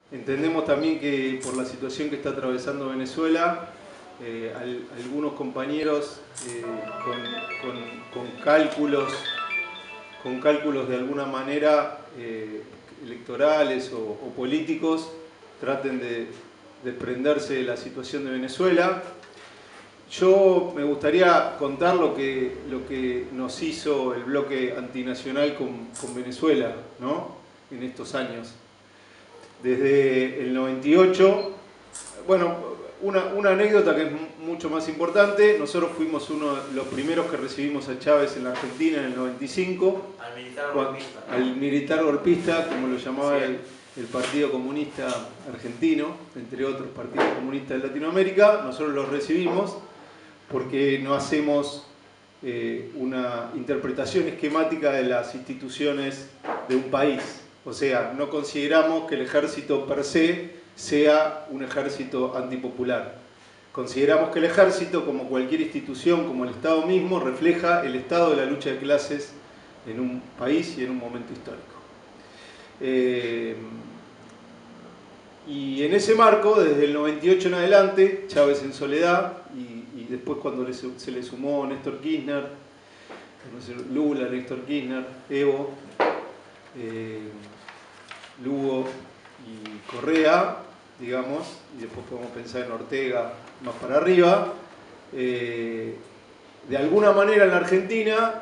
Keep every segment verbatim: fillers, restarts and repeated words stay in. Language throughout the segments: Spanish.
Entendemos también que por la situación que está atravesando Venezuela, eh, al, algunos compañeros eh, con, con, con cálculos, con cálculos de alguna manera eh, electorales o, o políticos, traten de desprenderse de la situación de Venezuela. Yo me gustaría contar lo que, lo que nos hizo el bloque antinacional con, con Venezuela, ¿no?, en estos años. Desde el noventa y ocho, bueno, una, una anécdota que es mucho más importante: nosotros fuimos uno de los primeros que recibimos a Chávez en la Argentina en el noventa y cinco. Al militar golpista. Al militar golpista, como lo llamaba sí. el, el Partido Comunista Argentino, entre otros partidos comunistas de Latinoamérica. Nosotros los recibimos porque no hacemos eh, una interpretación esquemática de las instituciones de un país. O sea, no consideramos que el ejército per se sea un ejército antipopular. Consideramos que el ejército, como cualquier institución, como el Estado mismo, refleja el estado de la lucha de clases en un país y en un momento histórico. Eh, y en ese marco, desde el noventa y ocho en adelante, Chávez en soledad, y, y después cuando le, se le sumó Néstor Kirchner, Lula, Néstor Kirchner, Evo, eh, Lugo y Correa, digamos, y después podemos pensar en Ortega más para arriba. Eh, de alguna manera en la Argentina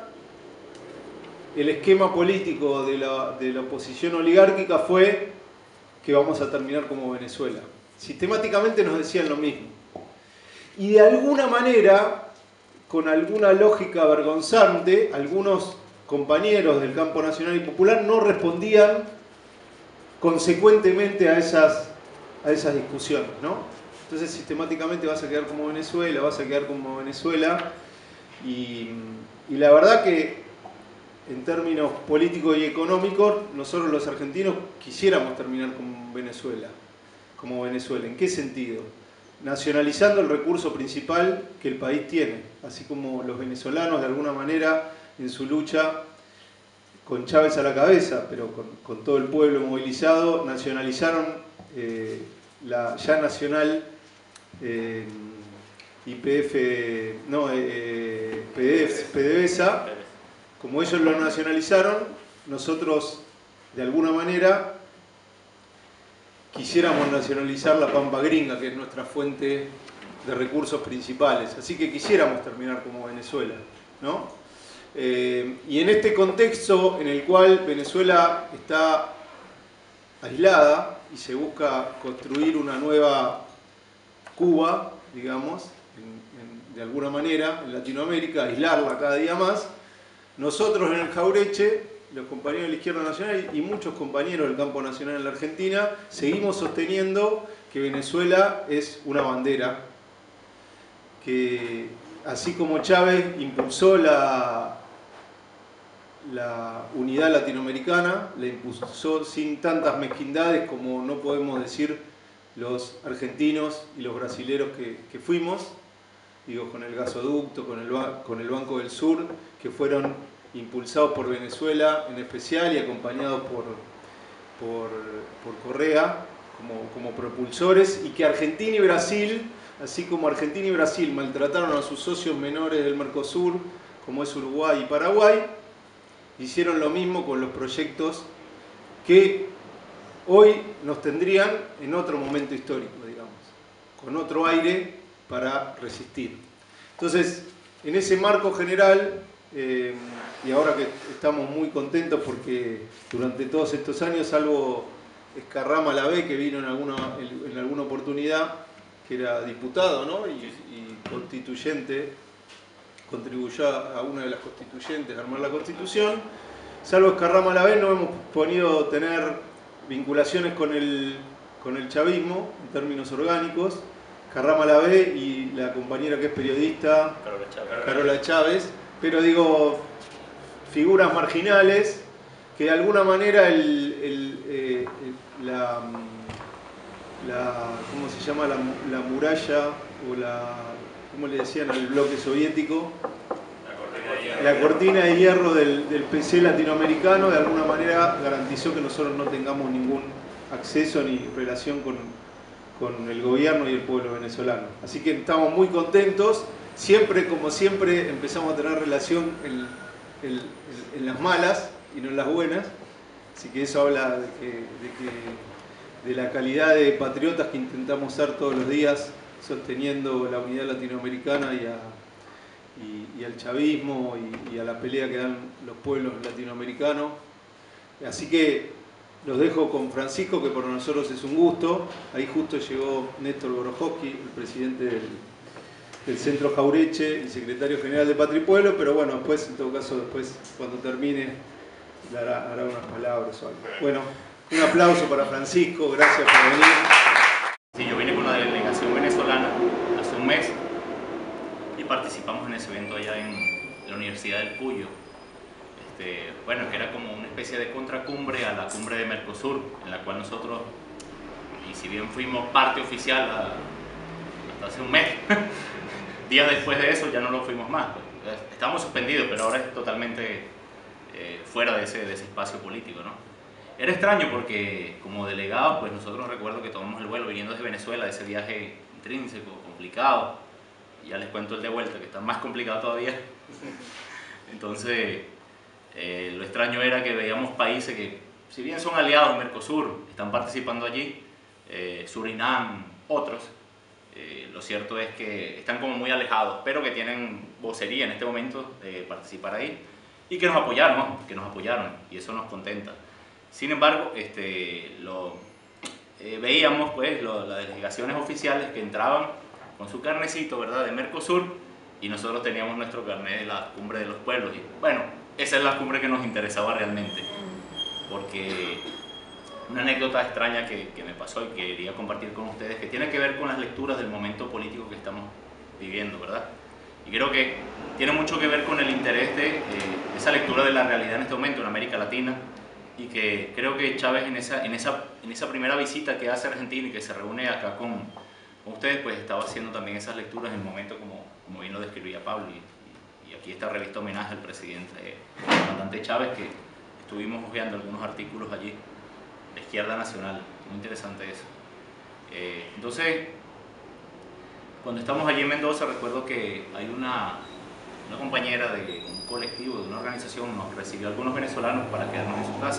el esquema político de la, de la oposición oligárquica fue que vamos a terminar como Venezuela. Sistemáticamente nos decían lo mismo. Y de alguna manera, con alguna lógica vergonzante, algunos compañeros del campo nacional y popular no respondían consecuentemente a esas, a esas discusiones, ¿no? Entonces sistemáticamente vas a quedar como Venezuela, vas a quedar como Venezuela, y, y la verdad que en términos políticos y económicos, nosotros los argentinos quisiéramos terminar como Venezuela, como Venezuela. ¿En qué sentido? Nacionalizando el recurso principal que el país tiene, así como los venezolanos de alguna manera en su lucha, con Chávez a la cabeza, pero con, con todo el pueblo movilizado, nacionalizaron eh, la ya nacional eh, Y P F, no, eh, PDVSA. Como ellos lo nacionalizaron, nosotros de alguna manera quisiéramos nacionalizar la pampa gringa, que es nuestra fuente de recursos principales. Así que quisiéramos terminar como Venezuela, ¿no? Eh, y en este contexto en el cual Venezuela está aislada y se busca construir una nueva Cuba, digamos, en, en, de alguna manera en Latinoamérica, aislarla cada día más, nosotros en el Jaureche, los compañeros de la Izquierda Nacional y muchos compañeros del campo nacional en la Argentina, seguimos sosteniendo que Venezuela es una bandera, que así como Chávez impulsó la, la unidad latinoamericana, la impulsó sin tantas mezquindades como no podemos decir los argentinos y los brasileros que, que fuimos, digo, con el gasoducto, con el, con el Banco del Sur, que fueron impulsados por Venezuela en especial y acompañados por, por, por Correa como, como propulsores, y que Argentina y Brasil, así como Argentina y Brasil maltrataron a sus socios menores del Mercosur, como es Uruguay y Paraguay, hicieron lo mismo con los proyectos que hoy nos tendrían en otro momento histórico, digamos, con otro aire para resistir. Entonces, en ese marco general, eh, y ahora que estamos muy contentos porque durante todos estos años, salvo Escarrama Lavé, que vino en alguna, en alguna oportunidad, que era diputado, ¿no?, y, y constituyente, contribuyó a una de las constituyentes a armar la Constitución, salvo Escarrama Lavé no hemos podido tener vinculaciones con el, con el chavismo en términos orgánicos. Escarrama Lavé y la compañera que es periodista, Carola Chávez. Carola Chávez, pero digo, figuras marginales que de alguna manera el, el, eh, el, la, la, ¿cómo se llama? La, la muralla o la, ¿cómo le decían al bloque soviético? La cortina de hierro del, del P C latinoamericano de alguna manera garantizó que nosotros no tengamos ningún acceso ni relación con, con el gobierno y el pueblo venezolano. Así que estamos muy contentos. Siempre, como siempre, empezamos a tener relación en, en, en las malas y no en las buenas. Así que eso habla de, que, de, que, de la calidad de patriotas que intentamos ser todos los días, sosteniendo la unidad latinoamericana y, a, y, y al chavismo y, y a la pelea que dan los pueblos latinoamericanos. Así que los dejo con Francisco, que por nosotros es un gusto. Ahí justo llegó Néstor Borojowski, el presidente del, del Centro Jaureche, el secretario general de Patria y Pueblo, pero bueno, después, en todo caso, después, cuando termine, hará, hará unas palabras o algo. Bueno, un aplauso para Francisco, gracias por venir. Sí, yo vine con la delegación venezolana hace un mes y participamos en ese evento allá en la Universidad del Cuyo. Este, bueno, que era como una especie de contracumbre a la cumbre de Mercosur, en la cual nosotros, y si bien fuimos parte oficial a, hasta hace un mes, días después de eso ya no lo fuimos más. Pues. Estábamos suspendidos, pero ahora es totalmente eh, fuera de ese, de ese espacio político, ¿no? Era extraño porque como delegados, pues nosotros recuerdo que tomamos el vuelo viniendo desde Venezuela, de ese viaje intrínseco, complicado, y ya les cuento el de vuelta, que está más complicado todavía. Entonces, eh, lo extraño era que veíamos países que, si bien son aliados de Mercosur, están participando allí, eh, Surinam, otros, eh, lo cierto es que están como muy alejados, pero que tienen vocería en este momento de participar ahí, y que nos apoyaron, ¿no? que nos apoyaron, y eso nos contenta. Sin embargo, este, lo, eh, veíamos pues, lo, las delegaciones oficiales que entraban con su carnecito, ¿verdad?, de Mercosur, y nosotros teníamos nuestro carnet de la cumbre de los pueblos. Y bueno, esa es la cumbre que nos interesaba realmente, porque una anécdota extraña que, que me pasó y que quería compartir con ustedes, que tiene que ver con las lecturas del momento político que estamos viviendo, ¿verdad? Y creo que tiene mucho que ver con el interés de eh, esa lectura de la realidad en este momento en América Latina, y que creo que Chávez en esa, en esa, en esa primera visita que hace a Argentina y que se reúne acá con, con ustedes, pues estaba haciendo también esas lecturas en el momento como, como bien lo describía Pablo, y, y aquí está revista homenaje al presidente, eh, al comandante Chávez, que estuvimos hojeando algunos artículos allí de Izquierda Nacional, muy interesante eso. Eh, entonces, cuando estamos allí en Mendoza, recuerdo que hay una, una compañera de un colectivo, de una organización, nos recibió a algunos venezolanos para quedarnos en su casa.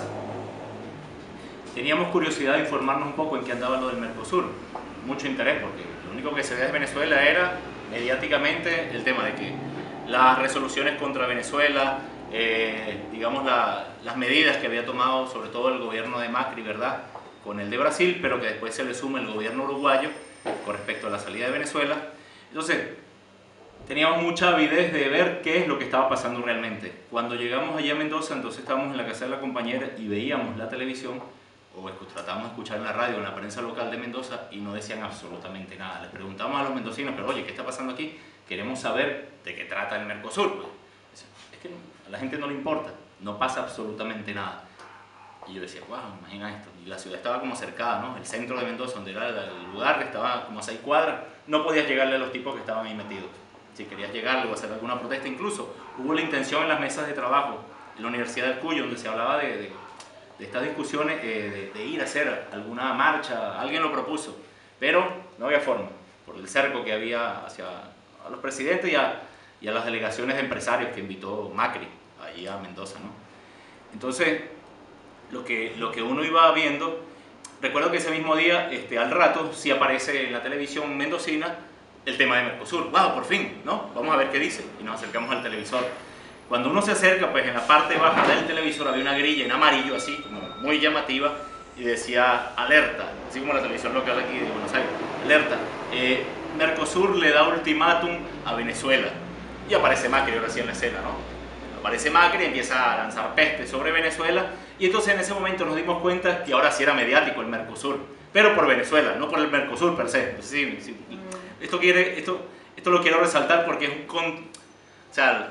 Teníamos curiosidad de informarnos un poco en qué andaba lo del Mercosur, mucho interés, porque lo único que se veía de Venezuela era mediáticamente el tema de que las resoluciones contra Venezuela, eh, digamos la, las medidas que había tomado sobre todo el gobierno de Macri, ¿verdad?, con el de Brasil, pero que después se le suma el gobierno uruguayo con respecto a la salida de Venezuela. Entonces, teníamos mucha avidez de ver qué es lo que estaba pasando realmente. Cuando llegamos allá a Mendoza, entonces estábamos en la casa de la compañera y veíamos la televisión, o tratábamos de escuchar en la radio, en la prensa local de Mendoza, y no decían absolutamente nada. Les preguntamos a los mendocinos, pero oye, ¿qué está pasando aquí? Queremos saber de qué trata el Mercosur. Pues, es que a la gente no le importa, no pasa absolutamente nada. Y yo decía, wow, imagina esto. Y la ciudad estaba como cercada, ¿no? El centro de Mendoza, donde era el lugar, que estaba como a seis cuadras, no podías llegarle a los tipos que estaban ahí metidos. Si querías llegarle o hacer alguna protesta, incluso hubo la intención en las mesas de trabajo en la Universidad del Cuyo, donde se hablaba de, de, de estas discusiones, eh, de, de ir a hacer alguna marcha, alguien lo propuso, pero no había forma, por el cerco que había hacia a los presidentes y a, y a las delegaciones de empresarios que invitó Macri allí a Mendoza, ¿no? Entonces, lo que, lo que uno iba viendo, recuerdo que ese mismo día, este, al rato, sí aparece en la televisión mendocina el tema de Mercosur. ¡Wow! Por fin, ¿no? Vamos a ver qué dice. Y nos acercamos al televisor. Cuando uno se acerca, pues en la parte baja del televisor había una grilla en amarillo, así, como muy llamativa, y decía alerta, así como la televisión local aquí de Buenos Aires. Alerta, eh, Mercosur le da ultimátum a Venezuela. Y aparece Macri ahora sí en la escena, ¿no? Aparece Macri y empieza a lanzar peste sobre Venezuela, y entonces en ese momento nos dimos cuenta que ahora sí era mediático el Mercosur, pero por Venezuela, no por el Mercosur per se. Sí, sí. Esto, quiere, esto, esto lo quiero resaltar porque es un... Con, o sea,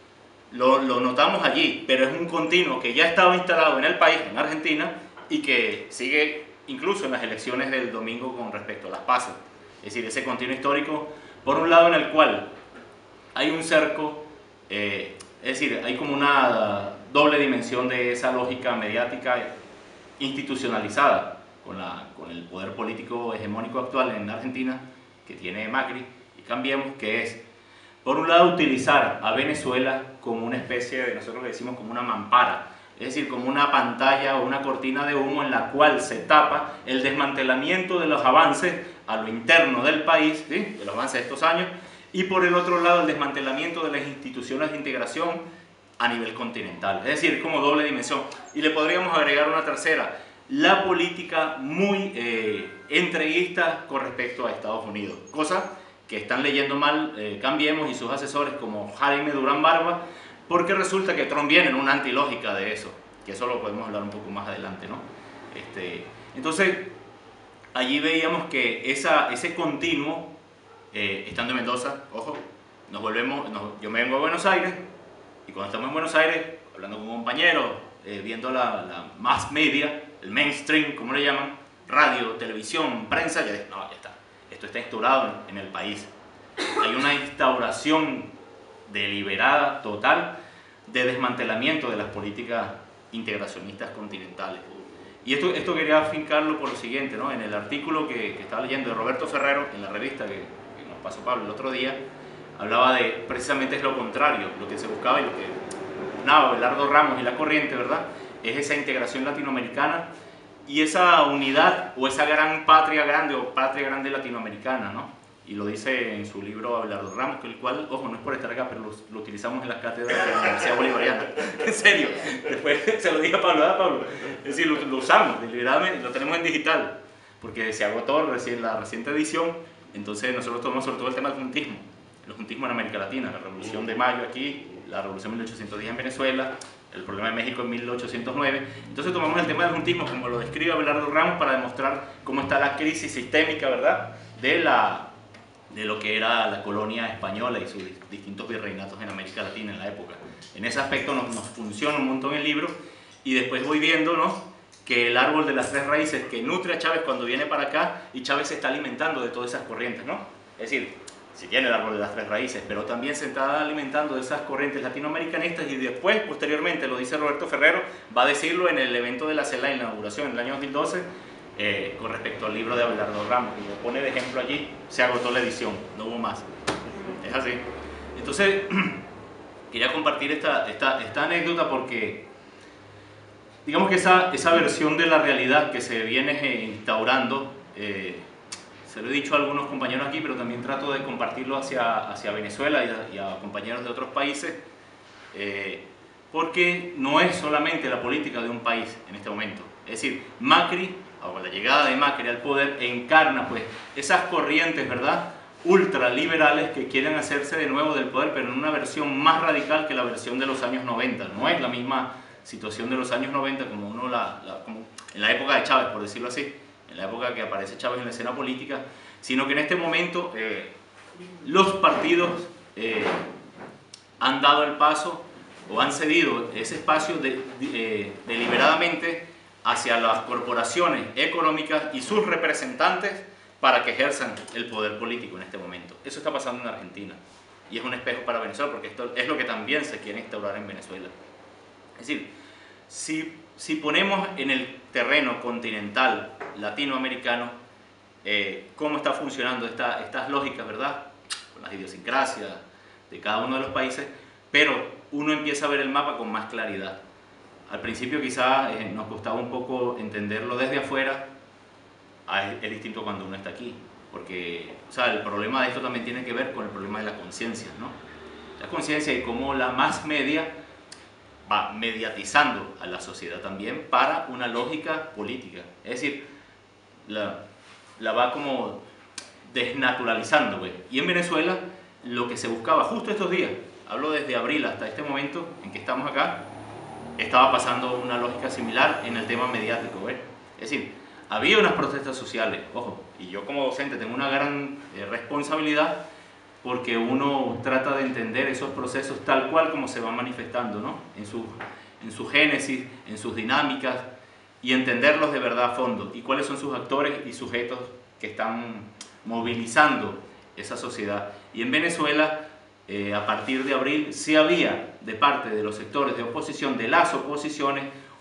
lo, lo notamos allí, pero es un continuo que ya estaba instalado en el país, en Argentina, y que sigue incluso en las elecciones del domingo con respecto a las PASO. Es decir, ese continuo histórico, por un lado en el cual hay un cerco, eh, es decir, hay como una doble dimensión de esa lógica mediática institucionalizada con, la, con el poder político hegemónico actual en Argentina, que tiene Macri y Cambiemos, que es, por un lado, utilizar a Venezuela como una especie de, nosotros le decimos como una mampara, es decir, como una pantalla o una cortina de humo en la cual se tapa el desmantelamiento de los avances a lo interno del país, ¿sí?, de los avances de estos años, y por el otro lado el desmantelamiento de las instituciones de integración a nivel continental, es decir, como doble dimensión. Y le podríamos agregar una tercera, la política muy eh, entreguista con respecto a Estados Unidos, cosa que están leyendo mal eh, Cambiemos y sus asesores como Jaime Durán Barba, porque resulta que Trump viene en una antilógica de eso, que eso lo podemos hablar un poco más adelante, ¿no? Este, entonces, allí veíamos que esa, ese continuo, eh, estando en Mendoza, ojo, nos volvemos, nos, yo me vengo a Buenos Aires, y cuando estamos en Buenos Aires, hablando con compañeros, eh, viendo la, la mass media, el mainstream, como le llaman, radio, televisión, prensa, ya, no, ya está, esto está instaurado en, en el país. Hay una instauración deliberada, total, de desmantelamiento de las políticas integracionistas continentales. Y esto, esto quería afincarlo por lo siguiente, ¿no? En el artículo que, que estaba leyendo de Roberto Ferrero, en la revista que, que nos pasó Pablo el otro día, hablaba de, precisamente es lo contrario, lo que se buscaba y lo que nada, Abelardo Ramos y la corriente, ¿verdad?, es esa integración latinoamericana y esa unidad o esa gran patria grande o patria grande latinoamericana, ¿no? Y lo dice en su libro Abelardo Ramos, que el cual, ojo, no es por estar acá, pero lo, lo utilizamos en las cátedras de la Universidad Bolivariana. En serio, después se lo dije a Pablo, ¿verdad, Pablo? Es decir, lo, lo usamos deliberadamente, lo tenemos en digital, porque se agotó recién la reciente edición, entonces nosotros tomamos sobre todo el tema del juntismo, el juntismo en América Latina, la Revolución de Mayo aquí, la Revolución de mil ochocientos diez en Venezuela, el problema de México en mil ochocientos nueve. Entonces tomamos el tema del juntismo, como lo describe Abelardo Ramos, para demostrar cómo está la crisis sistémica, ¿verdad?, de la de lo que era la colonia española y sus distintos virreinatos en América Latina en la época. En ese aspecto nos, nos funciona un montón el libro, y después voy viendo, ¿no?, que el árbol de las tres raíces que nutre a Chávez cuando viene para acá, y Chávez se está alimentando de todas esas corrientes, ¿no? Es decir, sí tiene el árbol de las tres raíces, pero también se está alimentando de esas corrientes latinoamericanistas, y después, posteriormente, lo dice Roberto Ferrero, va a decirlo en el evento de la C E L A, en la inauguración en el año dos mil doce, Eh, con respecto al libro de Abelardo Ramos, y lo pone de ejemplo allí, se agotó la edición, no hubo más. Es así. Entonces, quería compartir esta, esta, esta anécdota porque, digamos que esa, esa versión de la realidad que se viene instaurando, eh, se lo he dicho a algunos compañeros aquí, pero también trato de compartirlo hacia, hacia Venezuela y a, y a compañeros de otros países, eh, porque no es solamente la política de un país en este momento. Es decir, Macri, o la llegada de Macri al poder, encarna pues esas corrientes, ¿verdad?, ultraliberales que quieren hacerse de nuevo del poder, pero en una versión más radical que la versión de los años noventa. No es la misma situación de los años noventa como, uno la, la, como en la época de Chávez, por decirlo así, en la época que aparece Chávez en la escena política, sino que en este momento eh, los partidos eh, han dado el paso o han cedido ese espacio de, de, eh, deliberadamente hacia las corporaciones económicas y sus representantes para que ejerzan el poder político en este momento. Eso está pasando en Argentina y es un espejo para Venezuela, porque esto es lo que también se quiere instaurar en Venezuela. Es decir, si, si ponemos en el terreno continental latinoamericano eh, cómo está funcionando esta, estas lógicas, ¿verdad?, con las idiosincrasias de cada uno de los países, pero uno empieza a ver el mapa con más claridad. Al principio quizás eh, nos costaba un poco entenderlo desde afuera, es distinto cuando uno está aquí, porque o sea, el problema de esto también tiene que ver con el problema de la conciencia, ¿no? La conciencia y cómo la mass media va mediatizando a la sociedad también para una lógica política, es decir, la, la va como desnaturalizando, pues. Y en Venezuela lo que se buscaba justo estos días, hablo desde abril hasta este momento en que estamos acá, estaba pasando una lógica similar en el tema mediático, ¿ves? Es decir, había unas protestas sociales, ojo, y yo como docente tengo una gran eh, responsabilidad, porque uno trata de entender esos procesos tal cual como se van manifestando, ¿no?, en su, en su génesis, en sus dinámicas, y entenderlos de verdad a fondo, y cuáles son sus actores y sujetos que están movilizando esa sociedad. Y en Venezuela, Eh, a partir de abril, sí había de parte de los sectores de oposición, de las oposiciones,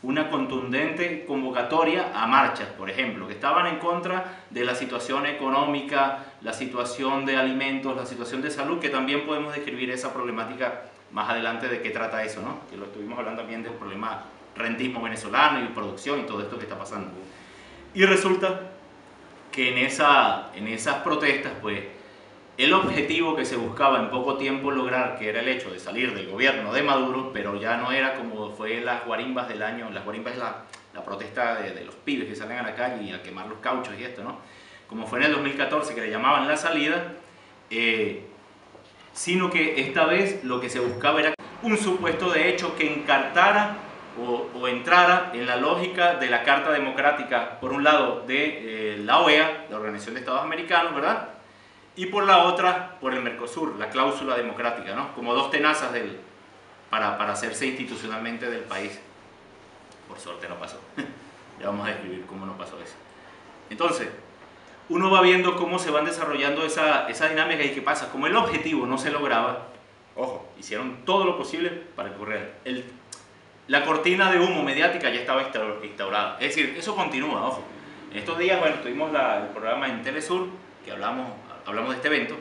una contundente convocatoria a marchas, por ejemplo, que estaban en contra de la situación económica, la situación de alimentos, la situación de salud, que también podemos describir esa problemática más adelante de qué trata eso, ¿no? Que lo estuvimos hablando también del problema rentismo venezolano y producción y todo esto que está pasando. Y resulta que en, esa, en esas protestas, pues, el objetivo que se buscaba en poco tiempo lograr, que era el hecho de salir del gobierno de Maduro, pero ya no era como fue las guarimbas del año, las guarimbas es la, la protesta de, de los pibes que salen a la calle y a quemar los cauchos y esto, ¿no? Como fue en el dos mil catorce, que le llamaban la salida, eh, sino que esta vez lo que se buscaba era un supuesto de hecho que encartara o, o entrara en la lógica de la Carta Democrática, por un lado de eh, la O E A, la Organización de Estados Americanos, ¿verdad? Y por la otra, por el Mercosur, la cláusula democrática, ¿no? Como dos tenazas del, para, para hacerse institucionalmente del país. Por suerte no pasó. Ya vamos a describir cómo no pasó eso. Entonces, uno va viendo cómo se van desarrollando esa, esa dinámica y qué pasa. Como el objetivo no se lograba, ojo, hicieron todo lo posible para que ocurriera. El, la cortina de humo mediática ya estaba instaurada. Es decir, eso continúa, ojo. En estos días, bueno, tuvimos la, el programa en Telesur, que hablamos... hablamos de este evento,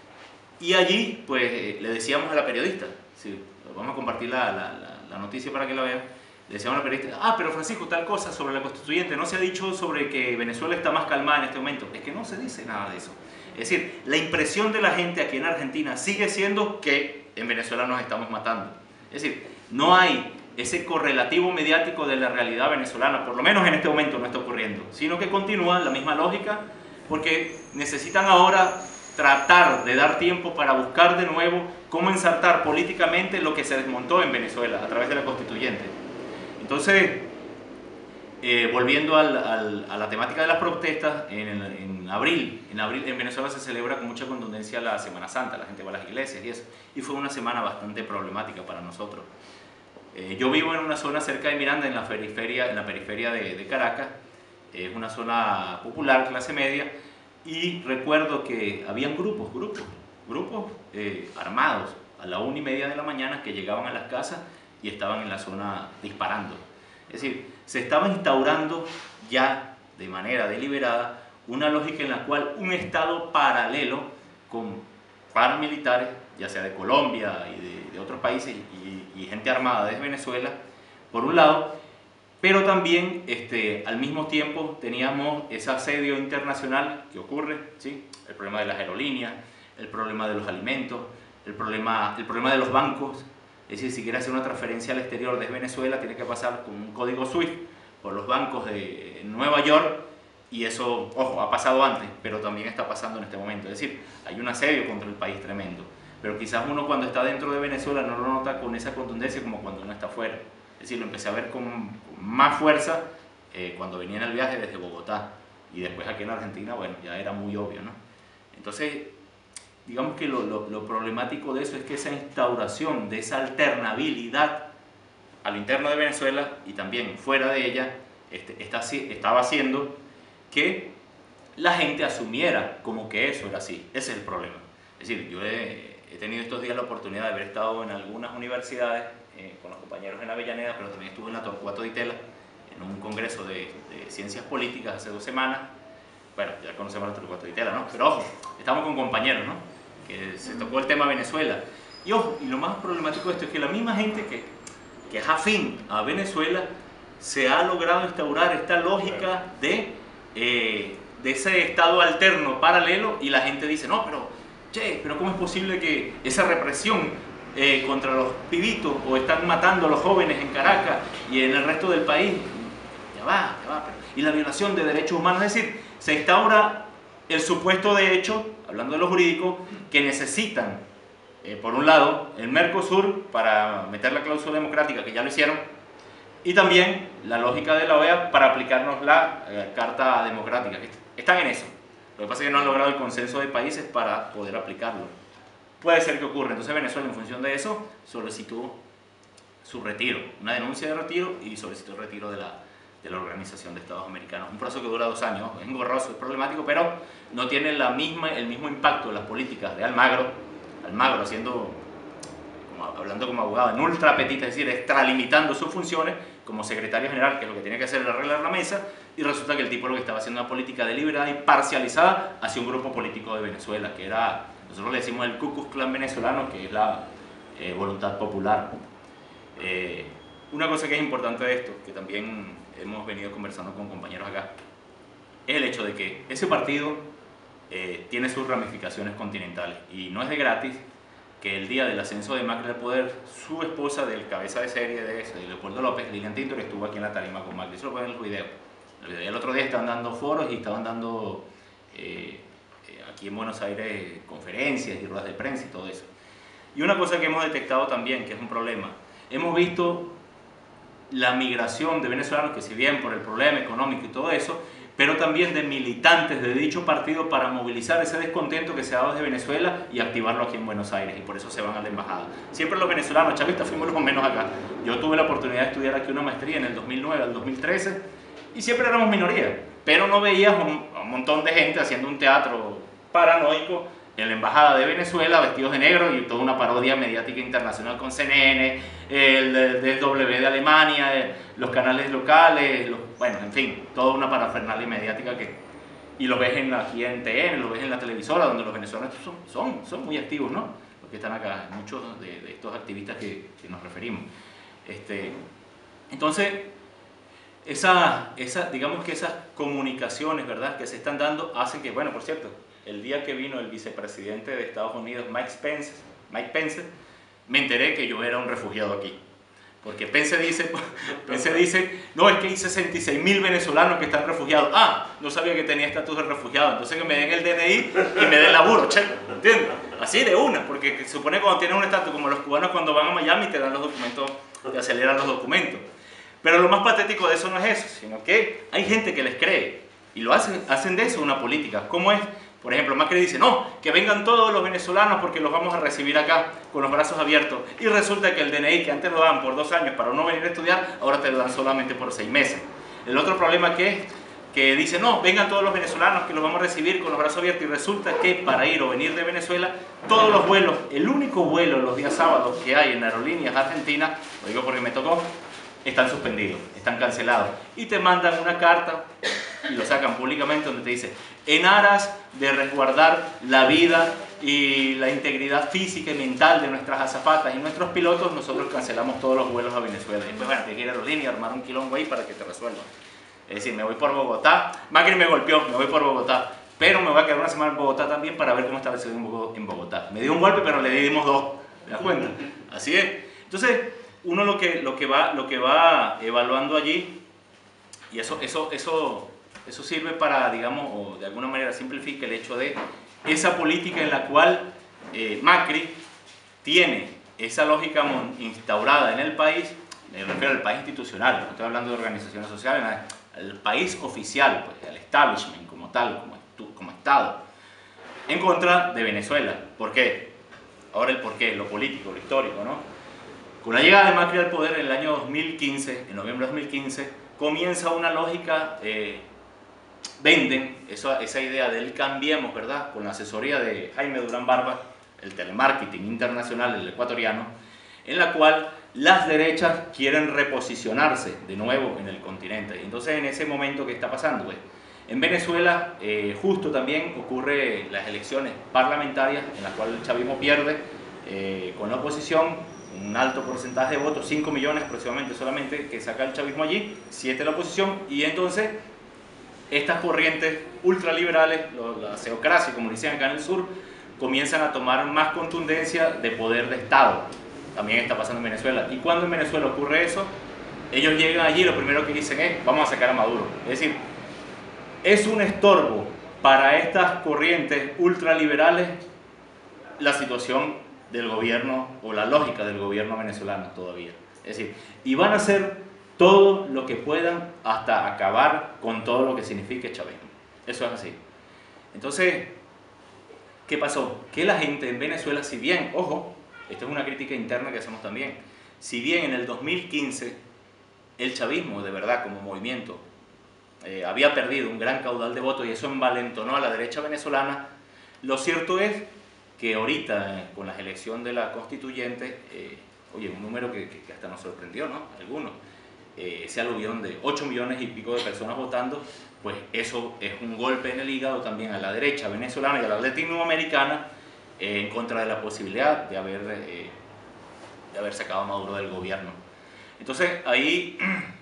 y allí pues le decíamos a la periodista, sí, vamos a compartir la, la, la, la noticia para que la vean, le decíamos a la periodista, ah, pero Francisco, tal cosa sobre la constituyente, no se ha dicho sobre que Venezuela está más calmada en este momento. Es que no se dice nada de eso. Es decir, la impresión de la gente aquí en Argentina sigue siendo que en Venezuela nos estamos matando. Es decir, no hay ese correlativo mediático de la realidad venezolana, por lo menos en este momento no está ocurriendo, sino que continúa la misma lógica, porque necesitan ahora tratar de dar tiempo para buscar de nuevo cómo ensartar políticamente lo que se desmontó en Venezuela a través de la constituyente. Entonces, eh, volviendo al, al, a la temática de las protestas, en, en, abril, en abril en Venezuela se celebra con mucha contundencia la Semana Santa, la gente va a las iglesias y eso, y fue una semana bastante problemática para nosotros. Eh, yo vivo en una zona cerca de Miranda, en la periferia, en la periferia de, de Caracas. Es una zona popular, clase media, y recuerdo que habían grupos, grupos, grupos eh, armados a la una y media de la mañana que llegaban a las casas y estaban en la zona disparando. Es decir, se estaba instaurando ya de manera deliberada una lógica en la cual un estado paralelo con paramilitares, ya sea de Colombia y de, de otros países y, y gente armada desde Venezuela, por un lado, pero también este, al mismo tiempo teníamos ese asedio internacional que ocurre, ¿sí? El problema de las aerolíneas, el problema de los alimentos, el problema, el problema de los bancos. Es decir, si quiere hacer una transferencia al exterior desde Venezuela, tiene que pasar con un código SWIFT por los bancos de Nueva York, y eso, ojo, ha pasado antes, pero también está pasando en este momento. Es decir, hay un asedio contra el país tremendo, pero quizás uno cuando está dentro de Venezuela no lo nota con esa contundencia como cuando uno está fuera. Es decir, lo empecé a ver con más fuerza eh, cuando venía en el viaje desde Bogotá, y después aquí en Argentina, bueno, ya era muy obvio, ¿no? Entonces, digamos que lo, lo, lo problemático de eso es que esa instauración de esa alternabilidad a lo interno de Venezuela y también fuera de ella este, está, estaba haciendo que la gente asumiera como que eso era así. Ese es el problema. Es decir, yo he, he tenido estos días la oportunidad de haber estado en algunas universidades eh, con los compañeros en Avellaneda, pero también estuve en la Torcuato Di Tella en un congreso de, de ciencias políticas hace dos semanas. Bueno, ya conocemos la Torcuato Di Tella, ¿no? Pero ojo, estamos con compañeros, ¿no? Que se tocó el tema Venezuela. Y ojo, y lo más problemático de esto es que la misma gente que, que es afín a Venezuela se ha logrado instaurar esta lógica de, eh, de ese estado alterno, paralelo, y la gente dice, no, pero, che, pero ¿cómo es posible que esa represión eh, contra los pibitos, o están matando a los jóvenes en Caracas y en el resto del país? Ya va, ya va, pero, y la violación de derechos humanos, es decir, se instaura el supuesto de hecho, hablando de lo jurídico, que necesitan, eh, por un lado, el Mercosur para meter la cláusula democrática, que ya lo hicieron, y también la lógica de la O E A para aplicarnos la eh, Carta Democrática. Están en eso. Lo que pasa es que no han logrado el consenso de países para poder aplicarlo. Puede ser que ocurra. Entonces Venezuela, en función de eso, solicitó su retiro, una denuncia de retiro, y solicitó el retiro de la, de la Organización de Estados Americanos. Un proceso que dura dos años, es engorroso, es problemático, pero no tiene la misma, el mismo impacto en las políticas de Almagro, Almagro haciendo, como hablando como abogado, en ultra petita, es decir, extralimitando sus funciones como secretario general, que es lo que tiene que hacer es arreglar la mesa, y resulta que el tipo lo que estaba haciendo una política deliberada y parcializada hacia un grupo político de Venezuela, que era, nosotros le decimos el Ku Klux Klan venezolano, que es la eh, voluntad popular. Eh, una cosa que es importante de esto, que también hemos venido conversando con compañeros acá, es el hecho de que ese partido eh, tiene sus ramificaciones continentales, y no es de gratis que el día del ascenso de Macri al poder, su esposa del cabeza de serie de eso, de Leopoldo López, Lilian Tintor, estuvo aquí en la tarima con Macri. Eso lo pueden ver en el video. El otro día estaban dando foros y estaban dando eh, eh, aquí en Buenos Aires conferencias y ruedas de prensa y todo eso. Y una cosa que hemos detectado también, que es un problema, hemos visto la migración de venezolanos, que si bien por el problema económico y todo eso, pero también de militantes de dicho partido para movilizar ese descontento que se ha dado desde Venezuela y activarlo aquí en Buenos Aires, y por eso se van a la embajada. Siempre los venezolanos chavistas fuimos los menos acá. Yo tuve la oportunidad de estudiar aquí una maestría en el dos mil nueve al dos mil trece y siempre éramos minoría, pero no veías un, un montón de gente haciendo un teatro paranoico en la embajada de Venezuela vestidos de negro y toda una parodia mediática internacional con C N N, el D W de Alemania, los canales locales, los, bueno, en fin, toda una parafernalia mediática que, y lo ves en, aquí en T N, lo ves en la televisora, donde los venezolanos son, son, son muy activos, ¿no? Los que están acá, muchos de, de estos activistas que, que nos referimos. Este, entonces, esa, esa, digamos que esas comunicaciones, ¿verdad?, que se están dando hacen que, bueno, por cierto, el día que vino el vicepresidente de Estados Unidos, Mike Pence, Mike Pence, me enteré que yo era un refugiado aquí. Porque Pence dice, Pence dice, no, es que hay sesenta y seis mil venezolanos que están refugiados. Ah, no sabía que tenía estatus de refugiado, entonces que me den el D N I y me den laburo, che, ¿entiendes? Así de una, porque se supone que cuando tienes un estatus, como los cubanos cuando van a Miami te dan los documentos, te aceleran los documentos. Pero lo más patético de eso no es eso, sino que hay gente que les cree y lo hacen, hacen de eso una política. ¿Cómo es? Por ejemplo, Macri dice, no, que vengan todos los venezolanos porque los vamos a recibir acá con los brazos abiertos. Y resulta que el D N I que antes lo daban por dos años para uno venir a estudiar, ahora te lo dan solamente por seis meses. El otro problema que es que dice, no, vengan todos los venezolanos que los vamos a recibir con los brazos abiertos. Y resulta que para ir o venir de Venezuela, todos los vuelos, el único vuelo los días sábados que hay en aerolíneas argentinas, lo digo porque me tocó, están suspendidos, están cancelados. Y te mandan una carta y lo sacan públicamente donde te dice, en aras de resguardar la vida y la integridad física y mental de nuestras azafatas y nuestros pilotos, nosotros cancelamos todos los vuelos a Venezuela. Y después, bueno, tienes que ir a aerolínea y armar un quilombo ahí para que te resuelvan. Es decir, me voy por Bogotá, Macri me golpeó, me voy por Bogotá, pero me voy a quedar una semana en Bogotá también para ver cómo está la situación en Bogotá. Me dio un golpe, pero le dimos dos, ¿te das cuenta? Así es. Entonces, uno lo que, lo que, va, lo que va evaluando allí, y eso, eso, eso, eso sirve para, digamos, o de alguna manera simplifica el hecho de esa política en la cual eh, Macri tiene esa lógica instaurada en el país, me refiero al país institucional, no estoy hablando de organizaciones sociales, al país oficial, pues, al establishment como tal, como, como Estado, en contra de Venezuela. ¿Por qué? Ahora el porqué, lo político, lo histórico, ¿no? Con la llegada de Macri al poder en el año dos mil quince, en noviembre de dos mil quince, comienza una lógica, eh, venden esa, esa idea del cambiemos, ¿verdad? Con la asesoría de Jaime Durán Barba, el telemarketing internacional, el ecuatoriano, en la cual las derechas quieren reposicionarse de nuevo en el continente. Y entonces, en ese momento, ¿qué está pasando? Pues, en Venezuela, eh, justo también ocurre las elecciones parlamentarias, en las cuales el chavismo pierde eh, con la oposición, un alto porcentaje de votos, cinco millones aproximadamente solamente, que saca el chavismo allí, siete la oposición, y entonces estas corrientes ultraliberales, la seocracia, como dicen acá en el sur, comienzan a tomar más contundencia de poder de Estado. También está pasando en Venezuela. Y cuando en Venezuela ocurre eso, ellos llegan allí y lo primero que dicen es, vamos a sacar a Maduro. Es decir, es un estorbo para estas corrientes ultraliberales la situación del gobierno o la lógica del gobierno venezolano todavía. Es decir, y van a hacer todo lo que puedan hasta acabar con todo lo que signifique el chavismo. Eso es así. Entonces, ¿qué pasó? Que la gente en Venezuela, si bien, ojo, esto es una crítica interna que hacemos también, si bien en el dos mil quince el chavismo, de verdad, como movimiento, eh, había perdido un gran caudal de votos y eso envalentonó a la derecha venezolana, lo cierto es que ahorita, eh, con la elección de la constituyente, eh, oye, un número que, que, que hasta nos sorprendió, ¿no? Algunos. Eh, ese aluvión de ocho millones y pico de personas votando, pues eso es un golpe en el hígado también a la derecha venezolana y a la latinoamericana, eh, en contra de la posibilidad de haber, eh, de haber sacado a Maduro del gobierno. Entonces ahí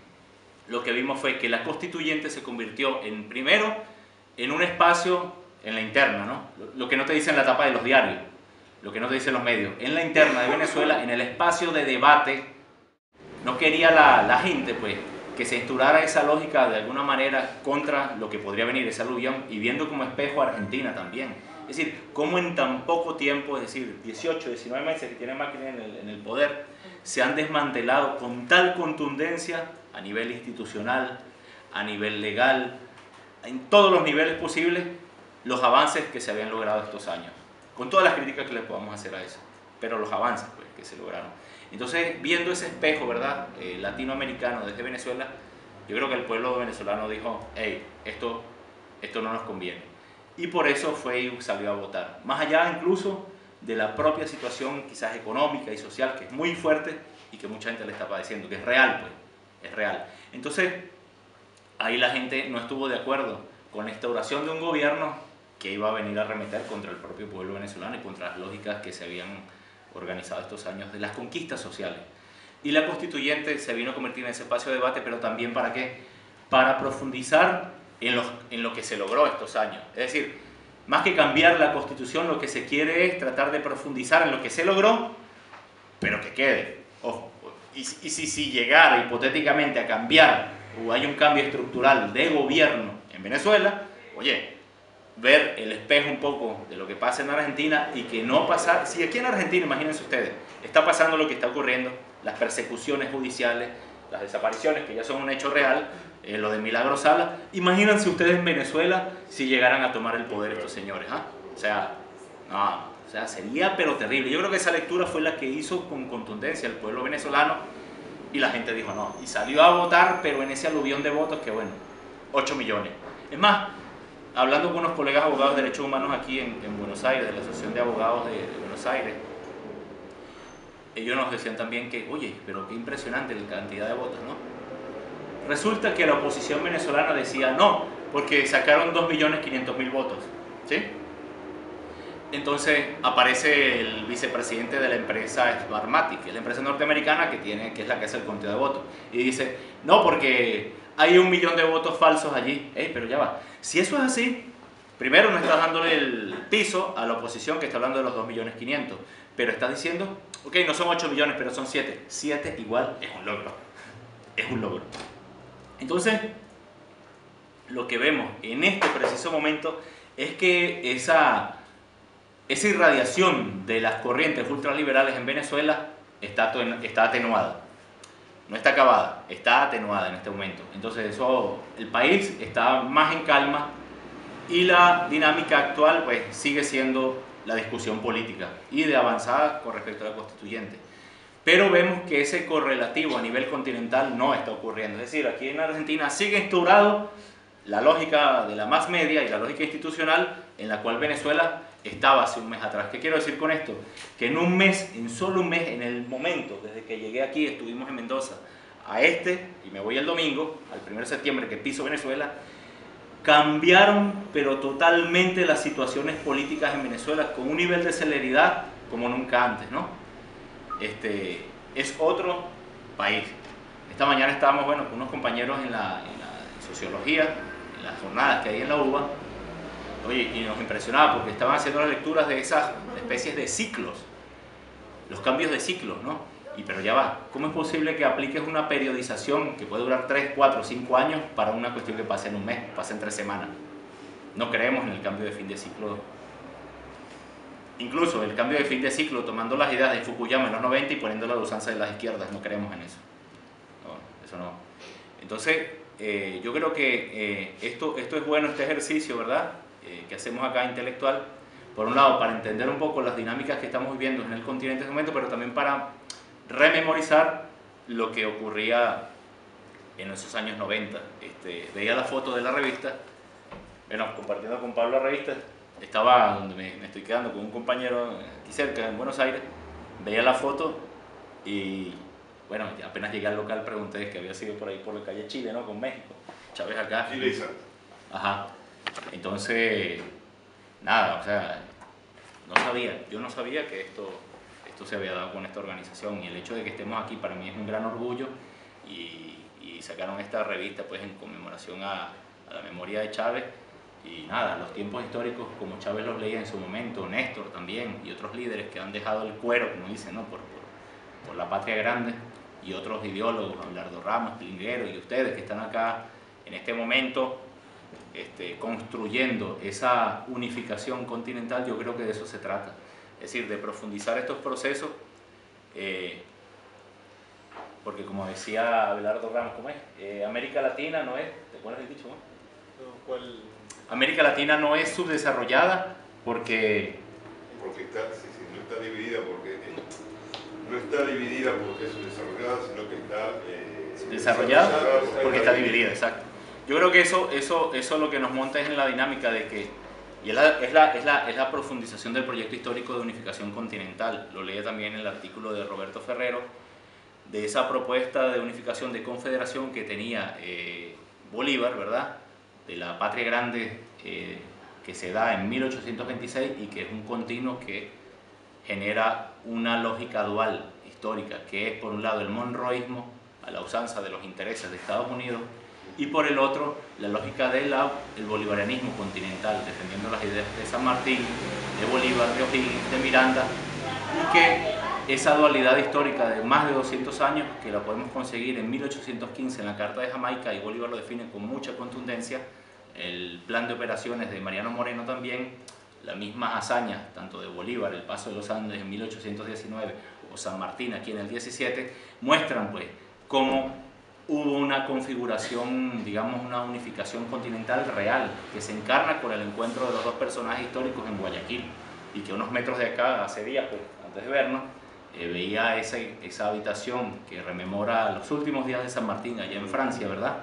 lo que vimos fue que la constituyente se convirtió en, primero, en un espacio en la interna, ¿no? Lo, lo que no te dicen en la tapa de los diarios, lo que no te dicen los medios, en la interna de Venezuela, en el espacio de debate. No quería la, la gente, pues, que se instaurara esa lógica de alguna manera contra lo que podría venir, ese aluvión, y viendo como espejo a Argentina también. Es decir, cómo en tan poco tiempo, es decir, dieciocho, diecinueve meses que tiene Macri en el, en el poder, se han desmantelado con tal contundencia a nivel institucional, a nivel legal, en todos los niveles posibles, los avances que se habían logrado estos años. Con todas las críticas que le podamos hacer a eso, pero los avances, pues, que se lograron. Entonces, viendo ese espejo, ¿verdad?, eh, latinoamericano desde Venezuela, yo creo que el pueblo venezolano dijo, hey, esto, esto no nos conviene. Y por eso fue y salió a votar. Más allá incluso de la propia situación quizás económica y social, que es muy fuerte y que mucha gente le está padeciendo, que es real, pues, es real. Entonces, ahí la gente no estuvo de acuerdo con la instauración de un gobierno que iba a venir a arremeter contra el propio pueblo venezolano y contra las lógicas que se habían organizado estos años de las conquistas sociales. Y la constituyente se vino a convertir en ese espacio de debate, pero también ¿para qué? Para profundizar en lo, en lo que se logró estos años. Es decir, más que cambiar la constitución, lo que se quiere es tratar de profundizar en lo que se logró, pero que quede. Ojo, y, y si, si llegara hipotéticamente a cambiar, o hay un cambio estructural de gobierno en Venezuela, oye, ver el espejo un poco de lo que pasa en Argentina y que no pasa, si aquí en Argentina, imagínense ustedes, está pasando lo que está ocurriendo, las persecuciones judiciales, las desapariciones que ya son un hecho real, eh, lo de Milagro Sala, imagínense ustedes en Venezuela si llegaran a tomar el poder estos señores, ¿ah? O sea, no, o sea, sería pero terrible. Yo creo que esa lectura fue la que hizo con contundencia el pueblo venezolano y la gente dijo no, y salió a votar, pero en ese aluvión de votos que bueno, ocho millones. Es más, hablando con unos colegas abogados de derechos humanos aquí en, en Buenos Aires, de la Asociación de Abogados de, de Buenos Aires, ellos nos decían también que, oye, pero qué impresionante la cantidad de votos, ¿no? Resulta que la oposición venezolana decía no, porque sacaron dos millones quinientos mil votos, ¿sí? Entonces aparece el vicepresidente de la empresa Smartmatic, que es la empresa norteamericana que, tiene, que es la que hace el conteo de votos, y dice, no, porque hay un millón de votos falsos allí. Ey, pero ya va, si eso es así, primero no estás dándole el piso a la oposición que está hablando de los dos millones quinientos, pero estás diciendo, ok, no son ocho millones, pero son siete. siete igual es un logro, es un logro. Entonces, lo que vemos en este preciso momento es que esa, esa irradiación de las corrientes ultraliberales en Venezuela está, está atenuada. No está acabada, está atenuada en este momento. Entonces eso, el país está más en calma y la dinámica actual pues sigue siendo la discusión política y de avanzada con respecto a la constituyente. Pero vemos que ese correlativo a nivel continental no está ocurriendo. Es decir, aquí en Argentina sigue instaurado la lógica de la más media y la lógica institucional en la cual Venezuela estaba hace un mes atrás. ¿Qué quiero decir con esto? Que en un mes, en solo un mes, en el momento, desde que llegué aquí, estuvimos en Mendoza, a este, y me voy el domingo, al primero de septiembre que piso Venezuela, cambiaron pero totalmente las situaciones políticas en Venezuela con un nivel de celeridad como nunca antes, ¿no? Este, es otro país. Esta mañana estábamos, bueno, con unos compañeros en la, en la en sociología, en las jornadas que hay en la U B A, oye, y nos impresionaba porque estaban haciendo las lecturas de esas especies de ciclos, los cambios de ciclos, ¿no? Y pero ya va, ¿cómo es posible que apliques una periodización que puede durar tres, cuatro, cinco años para una cuestión que pase en un mes, pase en tres semanas? No creemos en el cambio de fin de ciclo. Incluso el cambio de fin de ciclo, tomando las ideas de Fukuyama en los noventa y poniendo la usanza de las izquierdas, no creemos en eso. No, eso no. Entonces, eh, yo creo que eh, esto, esto es bueno, este ejercicio, ¿verdad?, eh, que hacemos acá intelectual, por un lado para entender un poco las dinámicas que estamos viviendo en el continente en este momento, pero también para rememorizar lo que ocurría en esos años noventa. Este, veía la foto de la revista, bueno, compartiendo con Pablo la revista, estaba donde me, me estoy quedando con un compañero aquí cerca, en Buenos Aires, veía la foto y, bueno, apenas llegué al local pregunté que había sido por ahí por la calle Chile, ¿no? Con México, Chávez acá. Chile y Santos. Ajá. Entonces, nada, o sea, no sabía, yo no sabía que esto, esto se había dado con esta organización, y el hecho de que estemos aquí para mí es un gran orgullo, y, y sacaron esta revista pues en conmemoración a, a la memoria de Chávez, y nada, los tiempos históricos como Chávez los leía en su momento, Néstor también, y otros líderes que han dejado el cuero, como dicen, ¿no? por, por, por la patria grande, y otros ideólogos, Abelardo Ramos, Pilinguero, y ustedes que están acá en este momento, Este, construyendo esa unificación continental. Yo creo que de eso se trata, es decir, de profundizar estos procesos, eh, porque como decía Abelardo Ramos, ¿cómo es? Eh, América Latina no es, ¿te acuerdas del dicho? ¿No? No, ¿cuál? América Latina no es subdesarrollada porque... Porque está, sí, sí, no está dividida porque no está dividida porque es subdesarrollada, sino que está eh, desarrollada desarrollada porque está dividida, exacto. Yo creo que eso, eso, eso lo que nos monta es en la dinámica de que, y es la, es, la, es, la, es la profundización del proyecto histórico de unificación continental. Lo leí también en el artículo de Roberto Ferrero, de esa propuesta de unificación de confederación que tenía eh, Bolívar, ¿verdad? De la patria grande eh, que se da en mil ochocientos veintiséis y que es un continuo que genera una lógica dual histórica, que es por un lado el monroísmo a la usanza de los intereses de Estados Unidos, y por el otro, la lógica del bolivarianismo continental, defendiendo las ideas de San Martín, de Bolívar, de O'Higgins, de Miranda, y que esa dualidad histórica de más de doscientos años, que la podemos conseguir en mil ochocientos quince en la Carta de Jamaica, y Bolívar lo define con mucha contundencia, el plan de operaciones de Mariano Moreno también, las mismas hazañas, tanto de Bolívar, el Paso de los Andes en mil ochocientos diecinueve, o San Martín aquí en el diecisiete, muestran pues cómo hubo una configuración, digamos, una unificación continental real, que se encarna con el encuentro de los dos personajes históricos en Guayaquil, y que unos metros de acá, hace días, pues, antes de vernos, eh, veía esa, esa habitación que rememora los últimos días de San Martín allá en Francia, ¿verdad?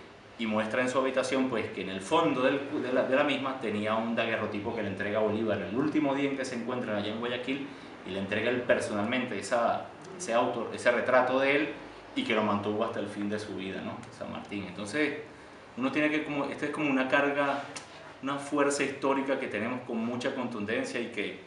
Y muestra en su habitación, pues, que en el fondo del, de, la, de la misma tenía un daguerrotipo que le entrega a Bolívar el último día en que se encuentran allá en Guayaquil, y le entrega él personalmente esa, ese, auto, ese retrato de él, y que lo mantuvo hasta el fin de su vida, ¿no? San Martín. Entonces, uno tiene que, como, esta es como una carga, una fuerza histórica que tenemos con mucha contundencia y que,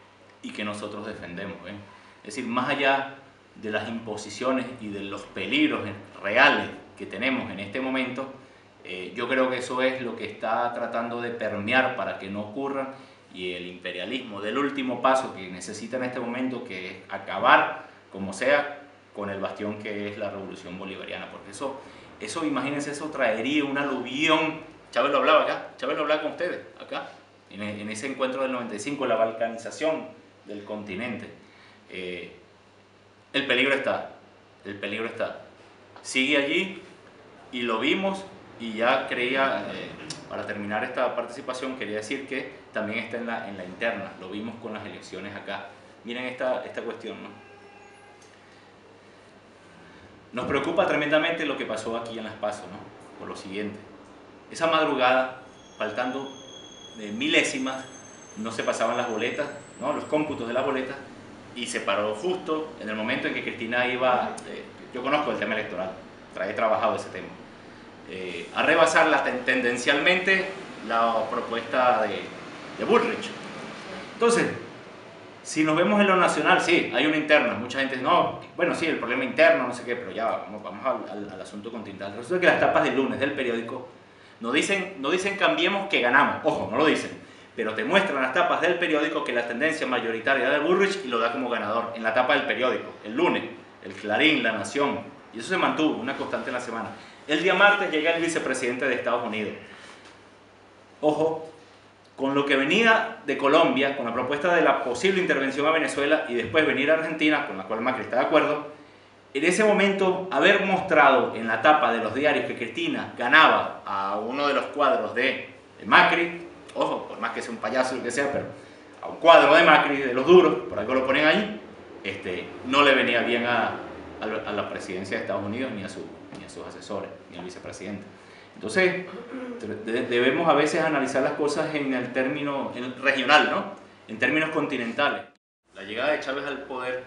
y que nosotros defendemos, ¿eh? Es decir, más allá de las imposiciones y de los peligros reales que tenemos en este momento, eh, yo creo que eso es lo que está tratando de permear para que no ocurra, y el imperialismo del último paso que necesita en este momento, que es acabar, como sea, con el bastión que es la revolución bolivariana, porque eso, eso imagínense, eso traería un aluvión. Chávez lo hablaba acá, Chávez lo hablaba con ustedes, acá, en, en ese encuentro del noventa y cinco, la balcanización del continente. Eh, el peligro está, el peligro está. Sigue allí, y lo vimos, y ya creía, eh, para terminar esta participación, quería decir que también está en la, en la interna, lo vimos con las elecciones acá. Miren esta, esta cuestión, ¿no? Nos preocupa tremendamente lo que pasó aquí en Las Paso, ¿no? Por lo siguiente, esa madrugada, faltando de milésimas, no se pasaban las boletas, ¿no? Los cómputos de las boletas, y se paró justo en el momento en que Cristina iba, eh, yo conozco el tema electoral, he trabajado ese tema, eh, a rebasar la, tendencialmente la propuesta de, de Bullrich. Entonces, si nos vemos en lo nacional, sí, hay una interna. Mucha gente dice, no, bueno, sí, el problema interno, no sé qué, pero ya vamos, vamos al, al, al asunto continental. Resulta que las tapas del lunes del periódico no dicen, no dicen cambiemos que ganamos, ojo, no lo dicen, pero te muestran las tapas del periódico que la tendencia mayoritaria de Bullrich, y lo da como ganador en la tapa del periódico, el lunes, el Clarín, La Nación, y eso se mantuvo, una constante en la semana. El día martes llega el vicepresidente de Estados Unidos. Ojo, con lo que venía de Colombia, con la propuesta de la posible intervención a Venezuela, y después venir a Argentina, con la cual Macri está de acuerdo, en ese momento haber mostrado en la tapa de los diarios que Cristina ganaba a uno de los cuadros de, de Macri, ojo, por más que sea un payaso o lo que sea, pero a un cuadro de Macri, de los duros, por algo lo ponen ahí, este, no le venía bien a, a, a la presidencia de Estados Unidos, ni a, su, ni a sus asesores, ni al vicepresidente. Entonces, debemos a veces analizar las cosas en el término en el regional, ¿no? En términos continentales. La llegada de Chávez al poder,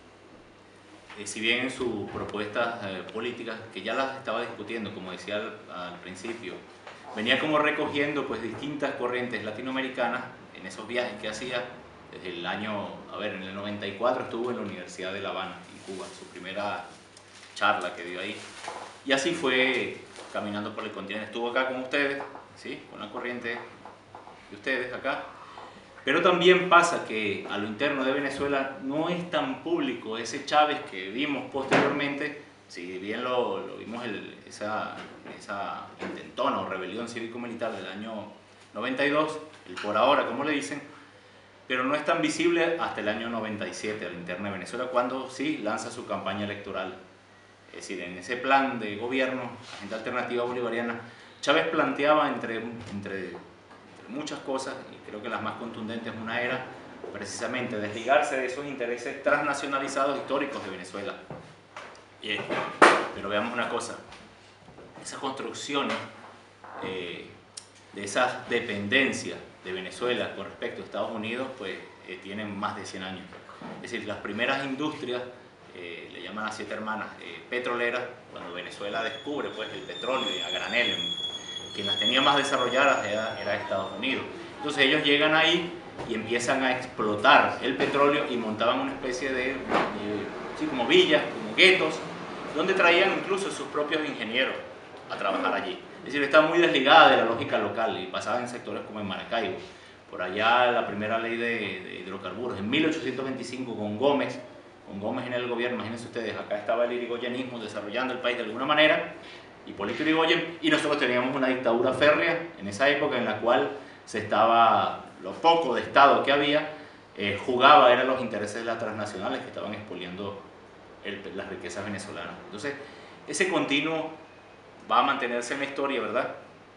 eh, si bien en sus propuestas eh, políticas, que ya las estaba discutiendo, como decía al, al principio, venía como recogiendo pues distintas corrientes latinoamericanas en esos viajes que hacía desde el año, a ver, en el noventa y cuatro estuvo en la Universidad de La Habana, en Cuba, su primera charla que dio ahí, y así fue caminando por el continente. Estuvo acá con ustedes, ¿sí? Con la corriente de ustedes acá, pero también pasa que a lo interno de Venezuela no es tan público ese Chávez que vimos posteriormente. Si bien lo, lo vimos, el, esa, esa intentona o rebelión cívico-militar del año noventa y dos, el por ahora, como le dicen, pero no es tan visible hasta el año noventa y siete al interno de Venezuela, cuando sí lanza su campaña electoral. Es decir, en ese plan de gobierno, Agenda Alternativa Bolivariana, Chávez planteaba entre, entre, entre muchas cosas, y creo que las más contundentes, una era precisamente desligarse de esos intereses transnacionalizados históricos de Venezuela. Yeah. Pero veamos una cosa, esas construcciones eh, de esas dependencias de Venezuela con respecto a Estados Unidos pues eh, tienen más de cien años. Es decir, las primeras industrias, eh, le llaman a siete hermanas, eh, petroleras, cuando Venezuela descubre pues el petróleo a granel, quien las tenía más desarrolladas era, era Estados Unidos. Entonces ellos llegan ahí y empiezan a explotar el petróleo y montaban una especie de, de sí, como villas, como guetos, donde traían incluso sus propios ingenieros a trabajar allí. Es decir, está muy desligada de la lógica local y pasaba en sectores como en Maracaibo. Por allá la primera ley de, de hidrocarburos, en mil ochocientos veinticinco con Gómez, con Gómez en el gobierno, imagínense ustedes, acá estaba el irigoyenismo desarrollando el país de alguna manera, Hipólito Yrigoyen, y nosotros teníamos una dictadura férrea en esa época en la cual se estaba, lo poco de Estado que había, eh, jugaba, eran los intereses de las transnacionales que estaban expoliando el, las riquezas venezolanas. Entonces, ese continuo va a mantenerse en la historia, ¿verdad?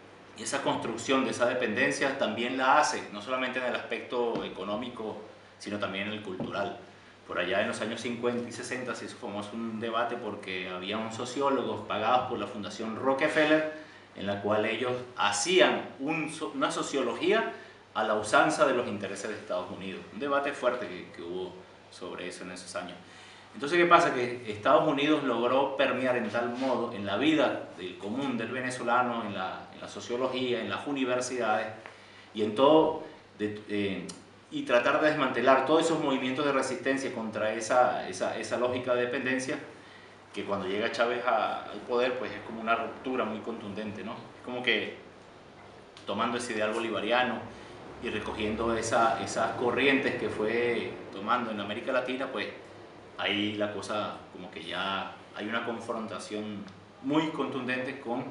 Y esa construcción de esa dependencia también la hace, no solamente en el aspecto económico, sino también en el cultural. Por allá en los años cincuenta y sesenta se hizo famoso un debate porque había unos sociólogos pagados por la Fundación Rockefeller, en la cual ellos hacían un, una sociología a la usanza de los intereses de Estados Unidos. Un debate fuerte que, que hubo sobre eso en esos años. Entonces, ¿qué pasa? Que Estados Unidos logró permear en tal modo en la vida del común del venezolano, en la, en la sociología, en las universidades y en todo, de, eh, y tratar de desmantelar todos esos movimientos de resistencia contra esa, esa, esa lógica de dependencia, que cuando llega Chávez a, al poder, pues es como una ruptura muy contundente, ¿no? Es como que tomando ese ideal bolivariano y recogiendo esa, esas corrientes que fue tomando en América Latina, pues ahí la cosa como que ya hay una confrontación muy contundente con,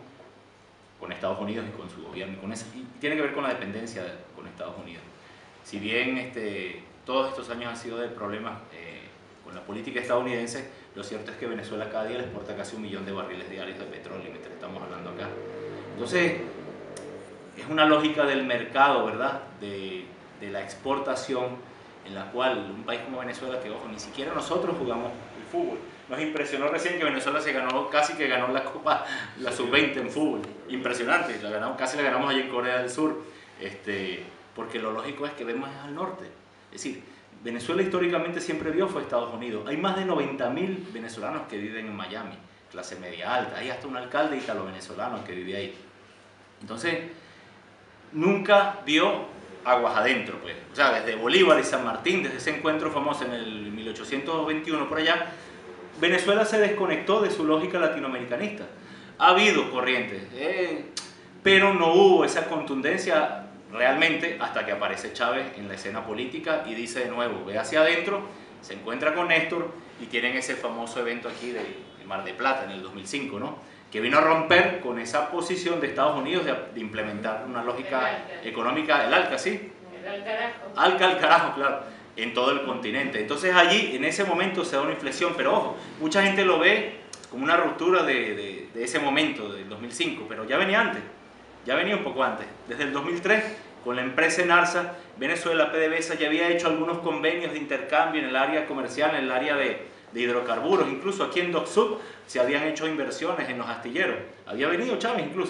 con Estados Unidos y con su gobierno. Y, con ese, y tiene que ver con la dependencia de, con Estados Unidos. Si bien este, todos estos años han sido de problemas eh, con la política estadounidense, lo cierto es que Venezuela cada día le exporta casi un millón de barriles diarios de petróleo, mientras estamos hablando acá. Entonces, es una lógica del mercado, ¿verdad? De, de la exportación, en la cual un país como Venezuela, que ojo, ni siquiera nosotros jugamos el fútbol. Nos impresionó recién que Venezuela se ganó, casi que ganó la Copa, la sub veinte en fútbol. Impresionante, la ganamos, casi la ganamos allí en Corea del Sur, este, porque lo lógico es que vemos al norte. Es decir, Venezuela históricamente siempre vio fue Estados Unidos. Hay más de noventa mil venezolanos que viven en Miami, clase media alta. Hay hasta un alcalde italo-venezolano que vive ahí. Entonces, nunca vio aguas adentro, pues. O sea, desde Bolívar y San Martín, desde ese encuentro famoso en el mil ochocientos veintiuno por allá, Venezuela se desconectó de su lógica latinoamericanista. Ha habido corrientes, eh, pero no hubo esa contundencia realmente hasta que aparece Chávez en la escena política y dice de nuevo, ve hacia adentro, se encuentra con Néstor y tienen ese famoso evento aquí de, de Mar de Plata en el dos mil cinco, ¿no? Que vino a romper con esa posición de Estados Unidos de, de implementar una lógica económica, el ALCA, ¿sí? El al carajo. ALCA al carajo, claro, en todo el continente. Entonces allí, en ese momento se da una inflexión, pero ojo, mucha gente lo ve como una ruptura de, de, de ese momento, del dos mil cinco, pero ya venía antes, ya venía un poco antes. Desde el dos mil tres, con la empresa Enarsa, Venezuela, PDVSA, ya había hecho algunos convenios de intercambio en el área comercial, en el área de, de hidrocarburos, incluso aquí en Dock Sud se habían hecho inversiones en los astilleros, había venido Chávez incluso,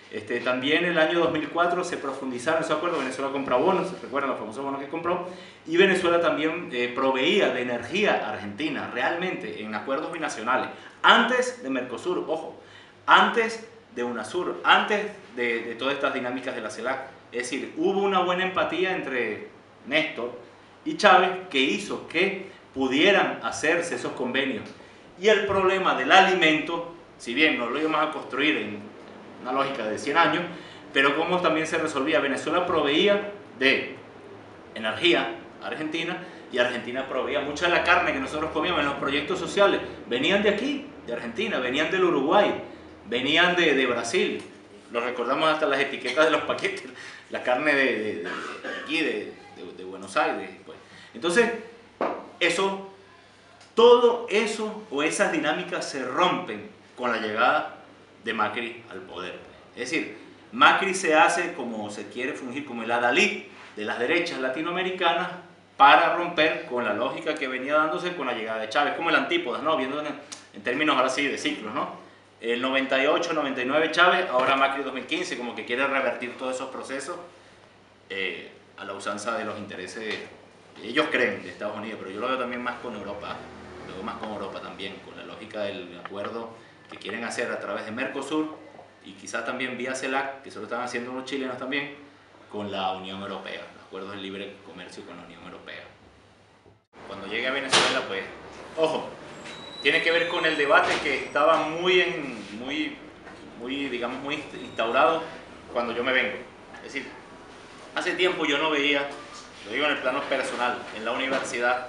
Este, también en el año dos mil cuatro se profundizaron esos acuerdos. Venezuela compra bonos, ¿se recuerdan los famosos bonos que compró? Y Venezuela también eh, proveía de energía a Argentina, realmente, en acuerdos binacionales. Antes de Mercosur, ojo, antes de UNASUR, antes de, de todas estas dinámicas de la CELAC. Es decir, hubo una buena empatía entre Néstor y Chávez que hizo que pudieran hacerse esos convenios. Y el problema del alimento, si bien no lo íbamos a construir en una lógica de cien años, pero cómo también se resolvía. Venezuela proveía de energía a Argentina y Argentina proveía mucha de la carne que nosotros comíamos en los proyectos sociales. Venían de aquí, de Argentina, venían del Uruguay, venían de, de Brasil. Lo recordamos hasta las etiquetas de los paquetes, la carne de, de, de, de aquí, de, de, de Buenos Aires. Pues. Entonces, eso, todo eso o esas dinámicas se rompen con la llegada de Macri al poder. Es decir, Macri se hace como se quiere fungir como el adalid de las derechas latinoamericanas para romper con la lógica que venía dándose con la llegada de Chávez, como el antípodas, ¿no? Viendo en, en términos ahora sí de ciclos, ¿no? El noventa y ocho, noventa y nueve Chávez, ahora Macri dos mil quince, como que quiere revertir todos esos procesos eh, a la usanza de los intereses, ellos creen, de Estados Unidos, pero yo lo veo también más con Europa, lo veo más con Europa también, con la lógica del acuerdo que quieren hacer a través de Mercosur y quizás también vía CELAC, que eso lo están haciendo los chilenos también, con la Unión Europea, los acuerdos de libre comercio con la Unión Europea. Cuando llegue a Venezuela, pues, ojo, tiene que ver con el debate que estaba muy, en, muy, muy, digamos, muy instaurado cuando yo me vengo. Es decir, hace tiempo yo no veía, lo digo en el plano personal, en la universidad,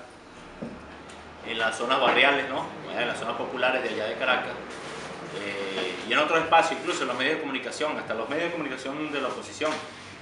en las zonas barriales, ¿no? En las zonas populares de allá de Caracas, eh, y en otros espacios, incluso en los medios de comunicación, hasta los medios de comunicación de la oposición,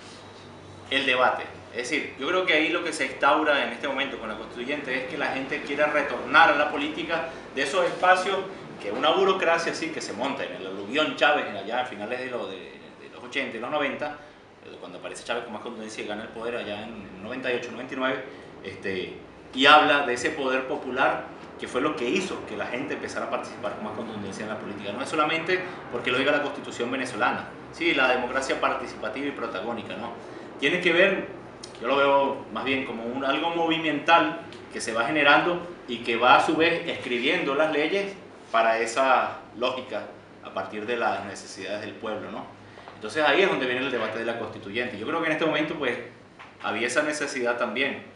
el debate. Es decir, yo creo que ahí lo que se instaura en este momento con la constituyente es que la gente quiera retornar a la política de esos espacios que una burocracia así que se monta en el aluvión Chávez allá a finales de, lo de, de los ochenta y los noventa, cuando aparece Chávez con más contundencia y gana el poder allá en noventa y ocho, noventa y nueve, este, y habla de ese poder popular que fue lo que hizo que la gente empezara a participar con más contundencia en la política. No es solamente porque lo diga la Constitución venezolana, sí, la democracia participativa y protagónica, no. Tiene que ver, yo lo veo más bien como un, algo movimental que se va generando y que va a su vez escribiendo las leyes para esa lógica a partir de las necesidades del pueblo, ¿no? Entonces ahí es donde viene el debate de la constituyente. Yo creo que en este momento pues había esa necesidad también.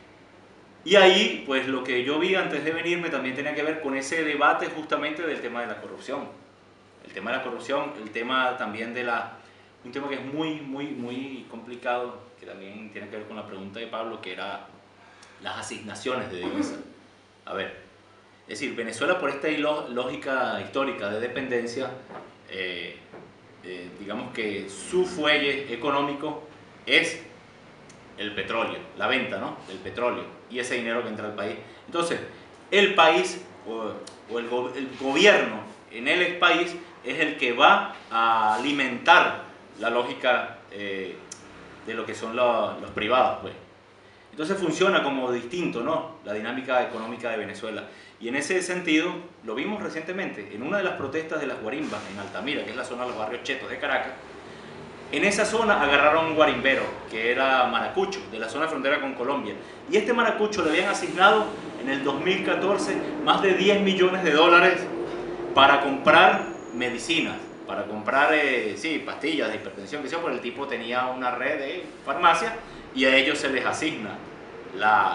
Y ahí, pues lo que yo vi antes de venirme también tenía que ver con ese debate justamente del tema de la corrupción. El tema de la corrupción, el tema también de la... Un tema que es muy, muy, muy complicado, que también tiene que ver con la pregunta de Pablo, que era las asignaciones de divisa. A ver, es decir, Venezuela por esta lógica histórica de dependencia, eh, eh, digamos que su fuelle económico es el petróleo, la venta, ¿no?, del petróleo y ese dinero que entra al país. Entonces, el país o, o el, go, el gobierno en el país es el que va a alimentar la lógica eh, de lo que son los, los privados, pues. Entonces funciona como distinto, ¿no?, la dinámica económica de Venezuela. Y en ese sentido, lo vimos recientemente, en una de las protestas de las guarimbas en Altamira, que es la zona de los barrios chetos de Caracas. En esa zona agarraron un guarimbero, que era maracucho, de la zona frontera con Colombia. Y este maracucho le habían asignado en el dos mil catorce más de diez millones de dólares para comprar medicinas, para comprar, eh, sí, pastillas de hipertensión, que sea, porque el tipo tenía una red de farmacias y a ellos se les asigna la,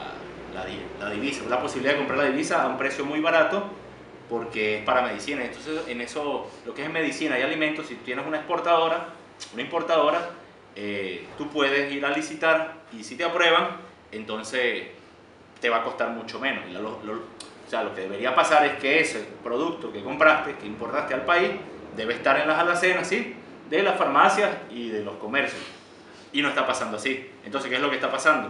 la, la, la divisa, la posibilidad de comprar la divisa a un precio muy barato, porque es para medicina. Entonces, en eso, lo que es medicina y alimentos, si tienes una exportadora, una importadora, eh, tú puedes ir a licitar y si te aprueban, entonces te va a costar mucho menos. Lo, lo, o sea, lo que debería pasar es que ese producto que compraste, que importaste al país, debe estar en las alacenas, ¿sí?, de las farmacias y de los comercios. Y no está pasando así. Entonces, ¿qué es lo que está pasando?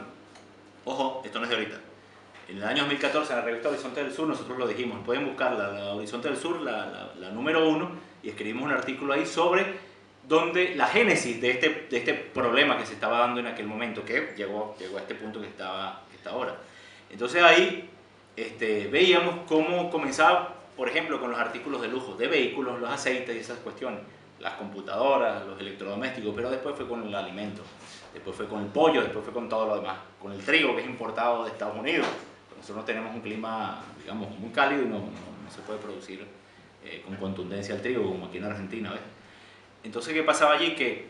Ojo, esto no es de ahorita. En el año dos mil catorce, en la revista Horizonte del Sur, nosotros lo dijimos, pueden buscarla, la Horizonte del Sur, la, la, la número uno, y escribimos un artículo ahí sobre donde la génesis de este, de este problema que se estaba dando en aquel momento, que llegó, llegó a este punto que, estaba, que está ahora. Entonces ahí este, veíamos cómo comenzaba, por ejemplo, con los artículos de lujo, de vehículos, los aceites y esas cuestiones. las computadoras, los electrodomésticos, pero después fue con el alimento, después fue con el pollo, después fue con todo lo demás, con el trigo que es importado de Estados Unidos. Nosotros tenemos un clima, digamos, muy cálido y no, no, no se puede producir eh, con contundencia el trigo como aquí en Argentina, ¿ves? Entonces, ¿qué pasaba allí? Que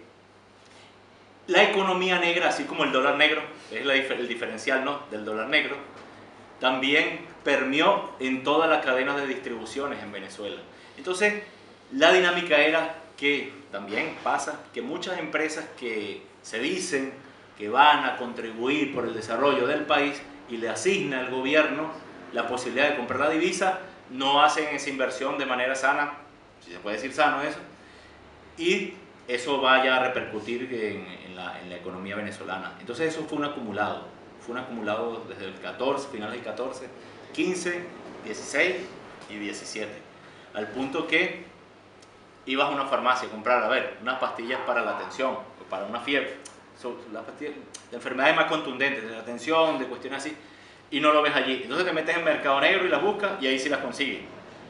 la economía negra, así como el dólar negro, es la, el diferencial, ¿no?, del dólar negro, también permeó en todas las cadenas de distribuciones en Venezuela. Entonces, la dinámica era que también pasa que muchas empresas que se dicen que van a contribuir por el desarrollo del país y le asigna al gobierno la posibilidad de comprar la divisa, no hacen esa inversión de manera sana, si se puede decir sano eso, y eso vaya a repercutir en, en, la, en la economía venezolana. Entonces eso fue un acumulado, fue un acumulado desde el catorce, finales del catorce, quince, dieciséis y diecisiete, al punto que ibas a una farmacia a comprar, a ver, unas pastillas para la tensión, o para una fiebre, son las pastillas de enfermedades más contundentes, de la tensión, de cuestiones así, y no lo ves allí. Entonces te metes en Mercado Negro y las buscas y ahí sí las consigues.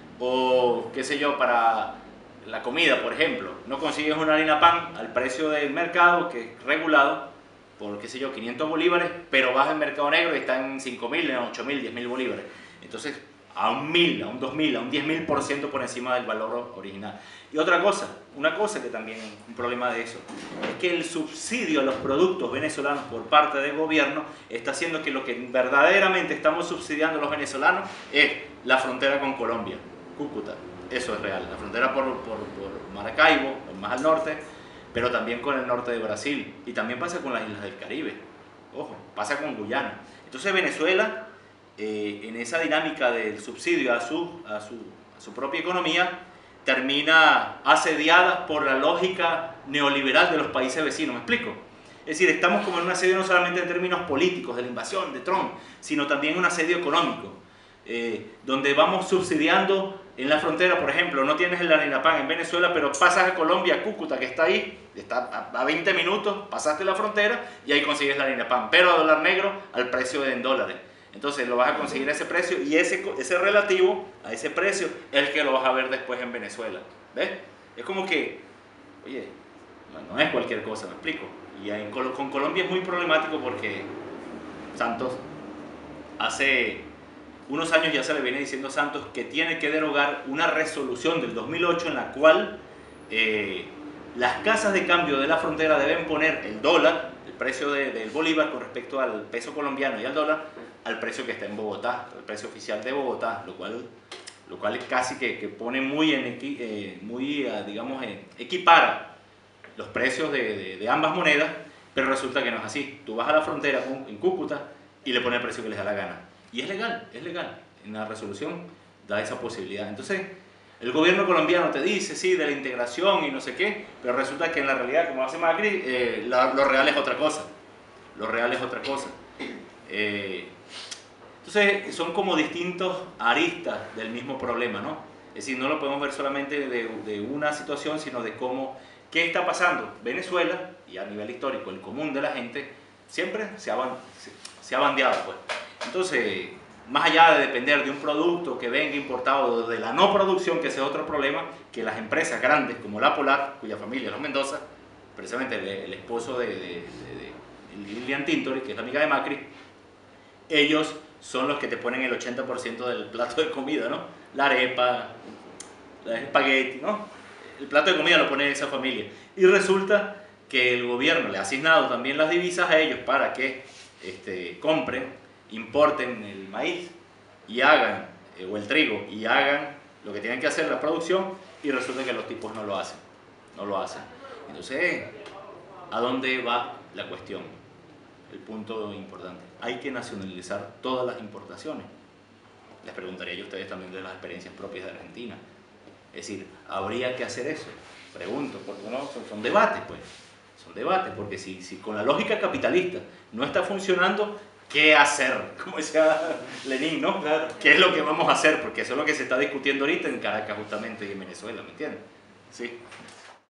O qué sé yo, para la comida, por ejemplo, no consigues una harina pan al precio del mercado, que es regulado por, qué sé yo, quinientos bolívares, pero vas al Mercado Negro y está en cinco mil, en ocho mil, diez mil bolívares. Entonces, a un mil, a un dos mil, a un diez mil por ciento por encima del valor original. Y otra cosa, una cosa que también es un problema de eso, es que el subsidio a los productos venezolanos por parte del gobierno está haciendo que lo que verdaderamente estamos subsidiando los venezolanos es la frontera con Colombia, Cúcuta. Eso es real, la frontera por, por, por Maracaibo, más al norte, pero también con el norte de Brasil, y también pasa con las islas del Caribe, ojo, pasa con Guyana. Entonces Venezuela, eh, en esa dinámica del subsidio a su, a, su, a su propia economía, termina asediada por la lógica neoliberal de los países vecinos, ¿me explico? Es decir, estamos como en un asedio no solamente en términos políticos, de la invasión de Trump, sino también un asedio económico, eh, donde vamos subsidiando en la frontera. Por ejemplo, no tienes el harina pan en Venezuela, pero pasas a Colombia, a Cúcuta, que está ahí, está a veinte minutos, pasaste la frontera y ahí consigues la harina pan, pero a dólar negro al precio de en dólares. Entonces lo vas a conseguir a ese precio y ese, ese relativo a ese precio es el que lo vas a ver después en Venezuela. ¿Ves? Es como que, oye, no, no es cualquier cosa, me explico. Y en, con Colombia es muy problemático porque Santos hace unos años ya se le viene diciendo a Santos que tiene que derogar una resolución del dos mil ocho en la cual eh, las casas de cambio de la frontera deben poner el dólar, el precio de, del bolívar con respecto al peso colombiano y al dólar, al precio que está en Bogotá, el precio oficial de Bogotá, lo cual, lo cual casi que, que pone muy, en equi, eh, muy eh, digamos, eh, equipara los precios de, de, de ambas monedas, pero resulta que no es así. Tú vas a la frontera en Cúcuta y le pones el precio que les da la gana. Y es legal, es legal. En la resolución da esa posibilidad. Entonces, el gobierno colombiano te dice, sí, de la integración y no sé qué, pero resulta que en la realidad, como hace Macri, eh, la, lo real es otra cosa. Lo real es otra cosa. Eh, entonces, son como distintos aristas del mismo problema, ¿no? Es decir, no lo podemos ver solamente de, de una situación, sino de cómo, qué está pasando. Venezuela, y a nivel histórico, el común de la gente, siempre se ha, se, se ha bandeado, pues. Entonces, más allá de depender de un producto que venga importado de la no producción, que ese es otro problema, que las empresas grandes como La Polar, cuya familia es los Mendoza, precisamente el, el esposo de, de, de, de Lilian Tintori, que es la amiga de Macri, ellos son los que te ponen el ochenta por ciento del plato de comida, ¿no? La arepa, la espagueti, ¿no? El plato de comida lo pone esa familia. Y resulta que el gobierno le ha asignado también las divisas a ellos para que este, compren, importen el maíz y hagan, eh, o el trigo, y hagan lo que tienen que hacer la producción, y resulta que los tipos no lo hacen, no lo hacen. Entonces, ¿a dónde va la cuestión? El punto importante. Hay que nacionalizar todas las importaciones. Les preguntaría yo a ustedes también de las experiencias propias de Argentina. Es decir, ¿habría que hacer eso? Pregunto, porque no, son, son debates, pues. Son debates, porque si, si con la lógica capitalista no está funcionando, ¿qué hacer? Como decía Lenin, ¿no? Claro. ¿Qué es lo que vamos a hacer? Porque eso es lo que se está discutiendo ahorita en Caracas justamente y en Venezuela, ¿me entiendes? Sí.